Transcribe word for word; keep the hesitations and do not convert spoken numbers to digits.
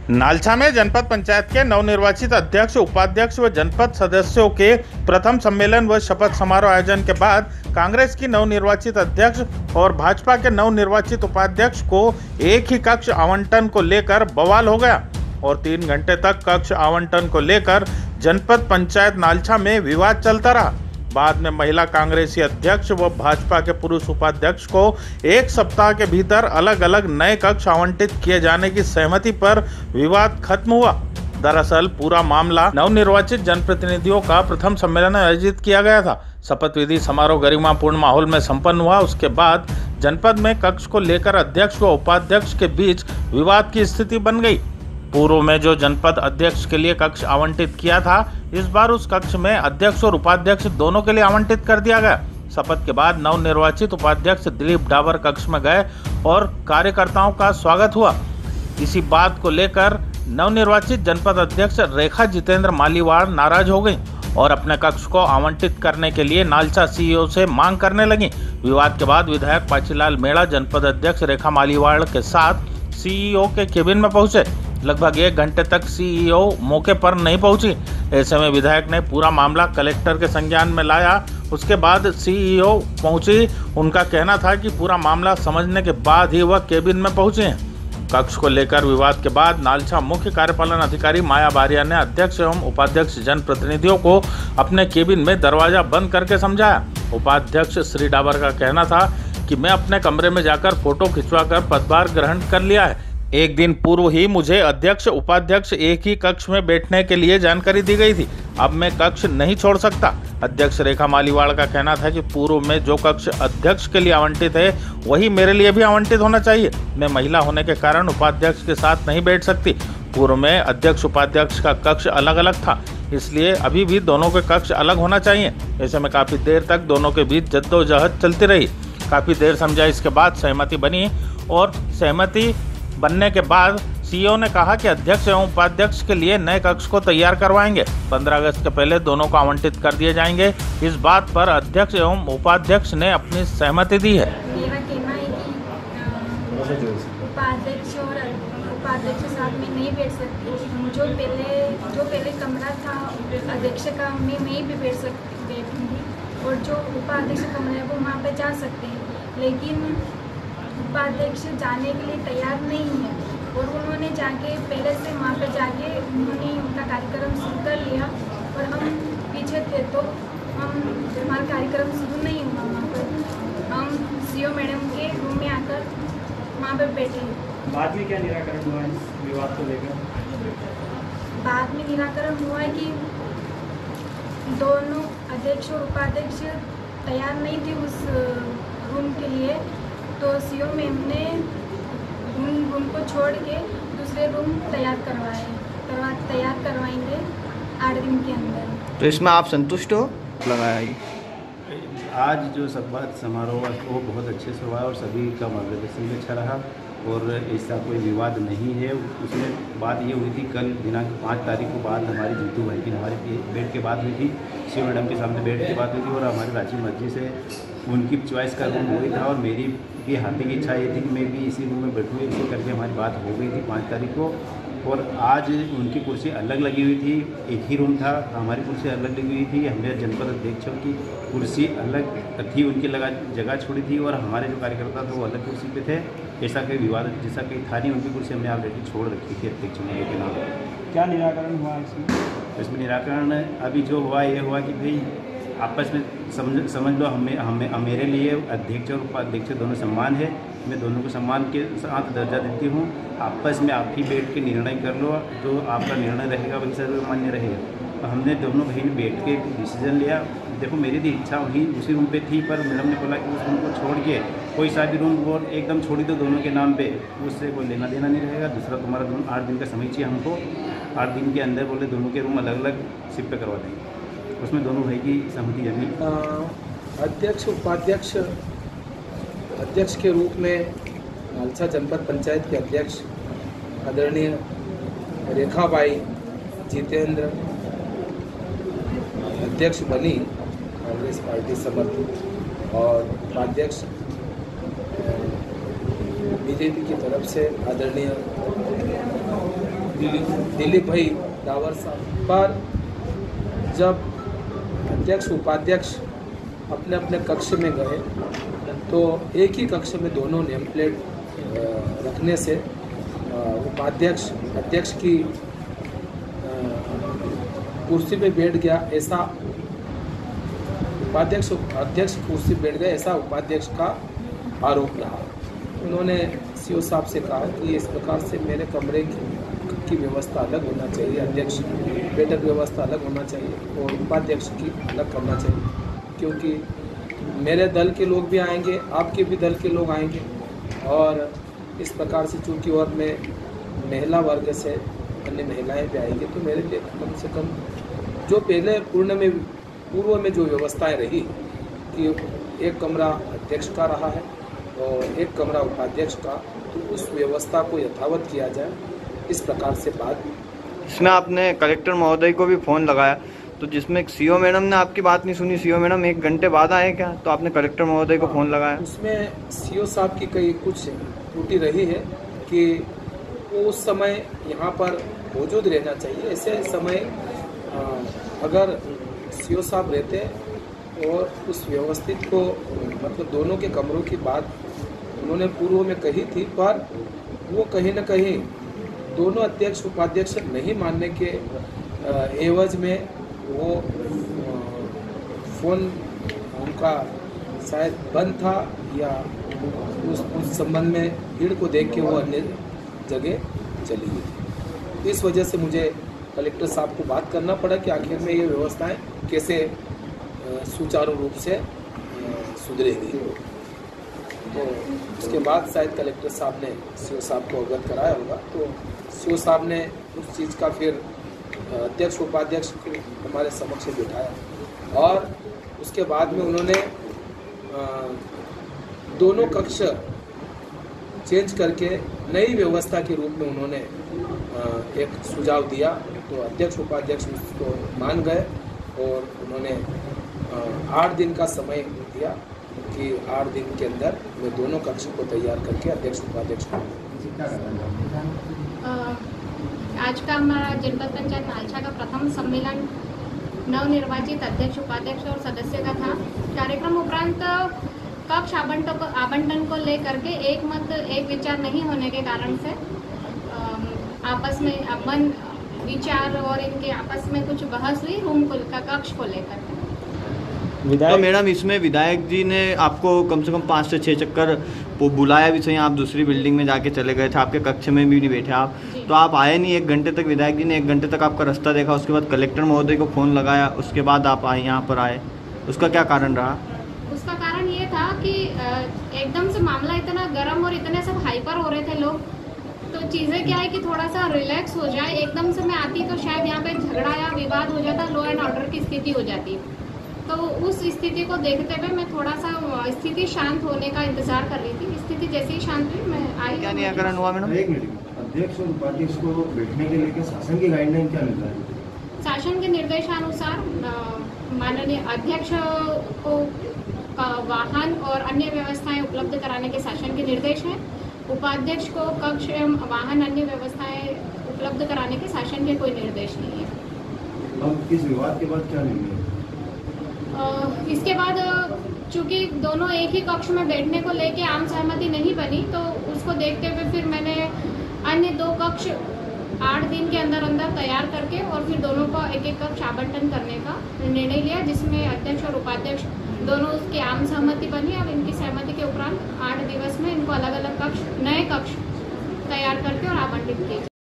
नालछा में जनपद पंचायत के नवनिर्वाचित अध्यक्ष, उपाध्यक्ष व जनपद सदस्यों के प्रथम सम्मेलन व शपथ समारोह आयोजन के बाद कांग्रेस की नवनिर्वाचित अध्यक्ष और भाजपा के नवनिर्वाचित उपाध्यक्ष को एक ही कक्ष आवंटन को लेकर बवाल हो गया और तीन घंटे तक कक्ष आवंटन को लेकर जनपद पंचायत नालछा में विवाद चलता रहा। बाद में महिला कांग्रेसी अध्यक्ष व भाजपा के पुरुष उपाध्यक्ष को एक सप्ताह के भीतर अलग अलग नए कक्ष आवंटित किए जाने की सहमति पर विवाद खत्म हुआ। दरअसल पूरा मामला नवनिर्वाचित जनप्रतिनिधियों का प्रथम सम्मेलन आयोजित किया गया था। शपथ विधि समारोह गरिमापूर्ण माहौल में संपन्न हुआ। उसके बाद जनपद में कक्ष को लेकर अध्यक्ष व उपाध्यक्ष के बीच विवाद की स्थिति बन गई। पूर्व में जो जनपद अध्यक्ष के लिए कक्ष आवंटित किया था, इस बार उस कक्ष में अध्यक्ष और उपाध्यक्ष दोनों के लिए आवंटित कर दिया गया। शपथ के बाद नवनिर्वाचित उपाध्यक्ष दिलीप डाबर कक्ष में गए और कार्यकर्ताओं का स्वागत हुआ। इसी बात को लेकर नवनिर्वाचित जनपद अध्यक्ष रेखा जितेंद्र मालीवाड़ नाराज हो गई और अपने कक्ष को आवंटित करने के लिए नालछा सीईओ से मांग करने लगी। विवाद के बाद विधायक पाचीलाल मेड़ा जनपद अध्यक्ष रेखा मालीवाड़ के साथ सीईओ के केबिन में पहुंचे। लगभग एक घंटे तक सीईओ मौके पर नहीं पहुंची। ऐसे में विधायक ने पूरा मामला कलेक्टर के संज्ञान में लाया। उसके बाद सीईओ पहुंची। उनका कहना था कि पूरा मामला समझने के बाद ही वह केबिन में पहुंचे हैं। कक्ष को लेकर विवाद के बाद नालछा मुख्य कार्यपालन अधिकारी माया बारिया ने अध्यक्ष एवं उपाध्यक्ष जनप्रतिनिधियों को अपने केबिन में दरवाजा बंद करके समझाया। उपाध्यक्ष श्री डाबर का कहना था कि मैं अपने कमरे में जाकर फोटो खिंचवाकर पदभार ग्रहण कर लिया है। एक दिन पूर्व ही मुझे अध्यक्ष उपाध्यक्ष एक ही कक्ष में बैठने के लिए जानकारी दी गई थी। अब मैं कक्ष नहीं छोड़ सकता। अध्यक्ष रेखा मालीवाड़ का कहना था कि पूर्व में जो कक्ष अध्यक्ष के लिए आवंटित है वही मेरे लिए भी आवंटित होना चाहिए। मैं महिला होने के कारण उपाध्यक्ष के साथ नहीं बैठ सकती। पूर्व में अध्यक्ष उपाध्यक्ष का कक्ष अलग अलग था, इसलिए अभी भी दोनों के कक्ष अलग होना चाहिए। ऐसे में काफी देर तक दोनों के बीच जद्दोजहद चलती रही। काफी देर समझाइश के बाद सहमति बनी और सहमति बनने के बाद सीईओ ने कहा कि अध्यक्ष एवं उपाध्यक्ष के लिए नए कक्ष को तैयार करवाएंगे। पंद्रह अगस्त के पहले दोनों को आवंटित कर दिए जाएंगे। इस बात पर अध्यक्ष एवं उपाध्यक्ष ने अपनी सहमति दी है। मेरा कहना है कि उपाध्यक्ष और उपाध्यक्ष साथ में नहीं बैठ सकती। जो पहले जो पहले कमरा था अध्यक्ष का, मैं वहीं भी बैठ सकती बैठूंगी और जो उपाध्यक्ष कमरा है वो वहाँ पे जा सकते हैं, लेकिन उपाध्यक्ष जाने के लिए तैयार नहीं है और उन्होंने जाके पहले से वहाँ पे जाके उन्होंने उनका कार्यक्रम शुरू कर लिया और हम पीछे थे तो हम हमारा कार्यक्रम शुरू नहीं हुआ। वहाँ पर हम सीईओ मैडम के रूम में आकर वहाँ पे बैठे। बाद में क्या निराकरण हुआ इस विवाद को लेकर? बाद में निराकरण हुआ कि दोनों अध्यक्ष और उपाध्यक्ष तैयार नहीं थे उस रूम के लिए, तो सीईओ मैम ने उन रूम को छोड़ के दूसरे रूम तैयार करवाए करवा तैयार करवाएंगे आठ दिन के अंदर। तो इसमें आप संतुष्ट हो? लगाया आज जो शपथ समारोह हुआ वो बहुत अच्छे से हुआ और सभी का मार्गदर्शन भी अच्छा रहा और ऐसा कोई विवाद नहीं है। उसमें बात ये हुई थी कल दिनांक पाँच तारीख को बात हमारी जीतू भाई की हमारे बैठ के बात हुई थी, सी मैडम के सामने बैठ के बात हुई थी और हमारी रांची मर्जी से उनकी चॉइस का रूम वही था और मेरी भी हार्दिक इच्छा ये थी कि मैं भी इसी रूम में बैठूँ। इसी करके हमारी बात हो गई थी पाँच तारीख को और आज उनकी कुर्सी अलग लगी हुई थी। एक ही रूम था, हमारी कुर्सी अलग लगी हुई थी। हमने जनपद अध्यक्षों की कुर्सी अलग थी, उनकी लगा जगह छोड़ी थी और हमारे जो कार्यकर्ता थे वो अलग कुर्सी पे थे। ऐसा कोई विवाद जैसा कहीं था नहीं। उनकी कुर्सी हमने ऑलरेडी छोड़ रखी थी अध्यक्ष ने के नाम। क्या निराकरण हुआ इसमें? इसमें निराकरण अभी जो हुआ ये हुआ कि भाई आपस में समझ समझ लो हमें हमें मेरे लिए अध्यक्ष और उपाध्यक्ष दोनों सम्मान है। मैं दोनों को सम्मान के साथ दर्जा देती हूँ। आपस में आप ही बैठ के निर्णय कर लो, जो आपका निर्णय रहेगा वही सर्वमान्य रहेगा। तो हमने दोनों बहन बैठ के डिसीजन लिया। देखो मेरी भी इच्छा वही उसी रूम पे थी, पर मैडम ने बोला कि उस रूम को छोड़ के कोई सा भी रूम वो एकदम छोड़ी दो दोनों के नाम पे, उससे कोई लेना देना नहीं रहेगा। दूसरा तुम्हारा रूम आठ दिन का समय चाहिए हमको, आठ दिन के अंदर बोले दोनों के रूम अलग अलग शिफ्ट करवा देंगे। उसमें दोनों भाई की सहमति जमी। अध्यक्ष उपाध्यक्ष अध्यक्ष के रूप में नालछा जनपद पंचायत के अध्यक्ष आदरणीय रेखाबाई जितेंद्र अध्यक्ष बनी कांग्रेस पार्टी समर्थित और उपाध्यक्ष बीजेपी की तरफ से आदरणीय दिलीप दिलीप भाई डावर साहब पर जब अध्यक्ष उपाध्यक्ष अपने अपने कक्ष में गए तो एक ही कक्ष में दोनों नेम प्लेट रखने से उपाध्यक्ष अध्यक्ष की कुर्सी पे बैठ गया, ऐसा उपाध्यक्ष अध्यक्ष कुर्सी बैठ गया ऐसा उपाध्यक्ष का आरोप रहा। उन्होंने सीओ साहब से कहा कि इस प्रकार से मेरे कमरे की, की व्यवस्था अलग होना चाहिए, अध्यक्ष बैठक व्यवस्था अलग होना चाहिए और उपाध्यक्ष की अलग करना चाहिए, क्योंकि मेरे दल के लोग भी आएंगे, आपके भी दल के लोग आएंगे और इस प्रकार से चूँकि और मैं महिला वर्ग से अन्य महिलाएं भी आएंगी तो मेरे लिए कम से कम जो पहले पूर्ण में पूर्व में जो व्यवस्थाएं रही कि एक कमरा अध्यक्ष का रहा है और एक कमरा उपाध्यक्ष का, तो उस व्यवस्था को यथावत किया जाए, इस प्रकार से बात। इसमें आपने कलेक्टर महोदय को भी फ़ोन लगाया तो जिसमें सीओ मैडम ने आपकी बात नहीं सुनी, सीओ मैडम एक घंटे बाद आए क्या, तो आपने कलेक्टर महोदय को फ़ोन लगाया? उसमें सीओ साहब की कई कुछ त्रुटि रही है कि उस समय यहाँ पर मौजूद रहना चाहिए। ऐसे समय अगर सीओ साहब रहते और उस व्यवस्थित को मतलब दोनों के कमरों की बात उन्होंने पूर्व में कही थी, पर वो कहीं ना कहीं दोनों अध्यक्ष उपाध्यक्ष नहीं मानने के एवज में वो फ़ोन उनका शायद बंद था या उस उस संबंध में भीड़ को देख के वो अन्य जगह चली गई। इस वजह से मुझे कलेक्टर साहब को बात करना पड़ा कि आखिर में ये व्यवस्थाएं कैसे सुचारू रूप से सुधरेगी। तो उसके बाद शायद कलेक्टर साहब ने सीओ साहब को अवगत कराया होगा, तो सीओ साहब ने उस चीज़ का फिर अध्यक्ष उपाध्यक्ष को हमारे समक्ष बिठाया और उसके बाद में उन्होंने दोनों कक्ष चेंज करके नई व्यवस्था के रूप में उन्होंने एक सुझाव दिया। तो अध्यक्ष उपाध्यक्ष उसको मान गए और उन्होंने आठ दिन का समय दिया कि आठ दिन के अंदर मैं दोनों कक्ष को तैयार करके अध्यक्ष उपाध्यक्ष को। आज का हमारा जनपद पंचायत नालछा का प्रथम सम्मेलन नवनिर्वाचित अध्यक्ष उपाध्यक्ष और सदस्य का था। कार्यक्रम उपरांत कक्ष आवंटन को आवंटन को लेकर के एक मत एक विचार नहीं होने के कारण से आपस में मन विचार और इनके आपस में कुछ बहस हुई रूम को का कक्ष को लेकर। तो मैडम इसमें विधायक जी ने आपको कम से कम पाँच से छः चक्कर बुलाया भी सही, आप दूसरी बिल्डिंग में जाके चले गए थे, आपके कक्ष में भी नहीं बैठे आप, तो आप आए नहीं एक घंटे तक, विधायक जी ने एक घंटे तक आपका रास्ता देखा, उसके बाद कलेक्टर महोदय को फ़ोन लगाया, उसके बाद आप आए यहाँ पर आए, उसका क्या कारण रहा? उसका कारण ये था कि एकदम से मामला इतना गर्म और इतने सब हाइपर हो रहे थे लोग, तो चीज़ें क्या है कि थोड़ा सा रिलैक्स हो जाए। एकदम से मैं आती तो शायद यहाँ पे झगड़ा या विवाद हो जाता, लॉ एंड ऑर्डर की स्थिति हो जाती। तो उस स्थिति को देखते हुए मैं थोड़ा सा स्थिति शांत होने का इंतजार कर रही थी। स्थिति जैसे ही शांत हुई मैं आई। क्या निराकरण हुआ मैडम? एक मिनट, अध्यक्ष और उपाध्यक्ष को बैठने के लेकर शासन की गाइडलाइन क्या मिल रहा है? शासन के निर्देशानुसार माननीय अध्यक्ष को वाहन और अन्य व्यवस्थाएं उपलब्ध कराने के शासन के निर्देश हैं। उपाध्यक्ष को कक्ष एवं वाहन अन्य व्यवस्थाएं उपलब्ध कराने के शासन के कोई निर्देश नहीं है। अब इस विवाद के बाद क्या निर्णय? इसके बाद चूंकि दोनों एक ही कक्ष में बैठने को लेके आम सहमति नहीं बनी, तो उसको देखते हुए फिर मैंने अन्य दो कक्ष आठ दिन के अंदर अंदर तैयार करके और फिर दोनों को एक एक कक्ष आवंटन करने का निर्णय लिया, जिसमें अध्यक्ष और उपाध्यक्ष दोनों उसकी आम सहमति बनी और इनकी सहमति के उपरांत आठ दिवस में इनको अलग अलग कक्ष नए कक्ष तैयार करके और आवंटित किए।